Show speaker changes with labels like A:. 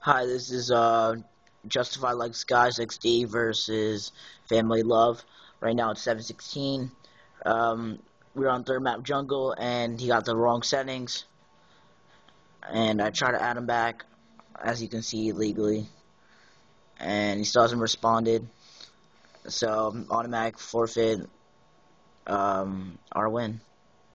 A: Hi, this is Justified Like Sky 6D versus Family Love. Right now it's 7:16. We're on third map jungle, and he got the wrong settings. And I try to add him back, as you can see, legally, and he still hasn't responded. So automatic forfeit. Our win.